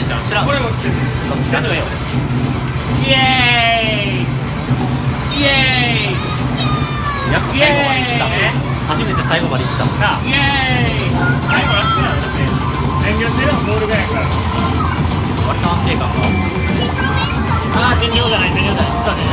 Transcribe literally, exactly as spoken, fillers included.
んじゃん、知らん。 これも知ってる。 何でもいいよ。 イエーイイエーイやっと最後まで行った初めて最後まで行ったなあイエーイ最後ラストなのだって遠慮してるのボールがやから割と安定感がああ全量じゃない全量じゃない実はね